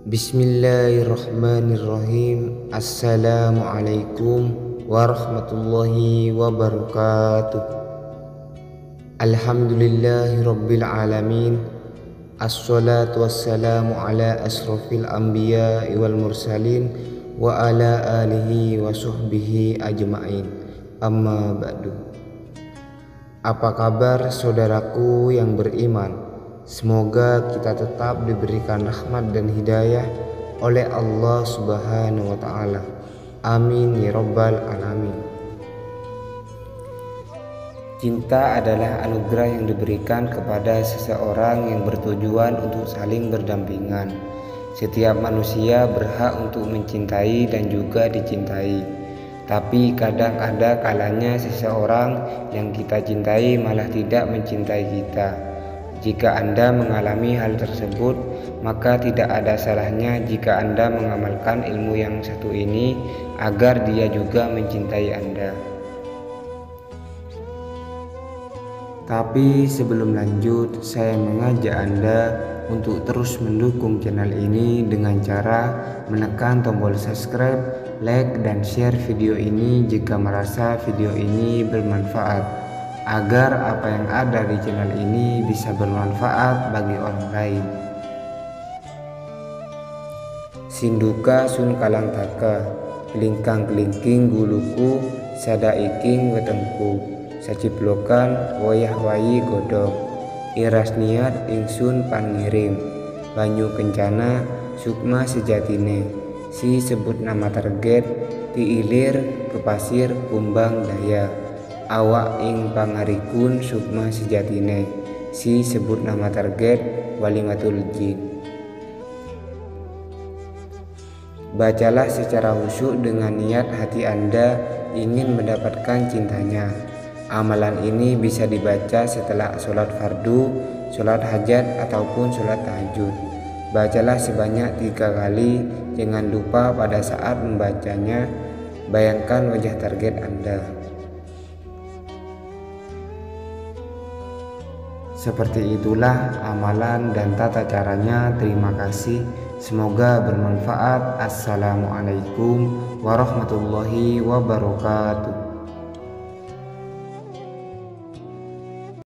Bismillahirrahmanirrahim. Assalamualaikum warahmatullahi wabarakatuh. Alhamdulillahirabbil alamin. Assalatu wassalamu ala asrofil anbiya wal mursalin wa ala alihi wa sahbihi ajma'in. Amma ba'du. Apa kabar saudaraku yang beriman? Semoga kita tetap diberikan rahmat dan hidayah oleh Allah Subhanahu wa Ta'ala. Amin ya Rabbal Alamin. Cinta adalah anugerah yang diberikan kepada seseorang yang bertujuan untuk saling berdampingan. Setiap manusia berhak untuk mencintai dan juga dicintai. Tapi kadang ada kalanya seseorang yang kita cintai malah tidak mencintai kita. Jika Anda mengalami hal tersebut, maka tidak ada salahnya jika Anda mengamalkan ilmu yang satu ini agar dia juga mencintai Anda. Tapi sebelum lanjut, saya mengajak Anda untuk terus mendukung channel ini dengan cara menekan tombol subscribe, like, dan share video ini jika merasa video ini bermanfaat, agar apa yang ada di channel ini bisa bermanfaat bagi orang lain. Sinduka sun kalangtaka, kelingkang kelingking guluku, sada iking wetengku, saciplokan wayah wayi godong, iras niat ingsun pangirim, banyu kencana sukma sejatine, si sebut nama target, tiilir ke pasir kumbang daya, awak ing pangarikun sukma sejatine, si sebut nama target walimatul jin. Bacalah secara khusyuk dengan niat hati Anda ingin mendapatkan cintanya. Amalan ini bisa dibaca setelah sholat fardu, sholat hajat, ataupun sholat tahajud. Bacalah sebanyak 3 kali. Jangan lupa pada saat membacanya bayangkan wajah target Anda. Seperti itulah amalan dan tata caranya. Terima kasih. Semoga bermanfaat. Assalamualaikum warahmatullahi wabarakatuh.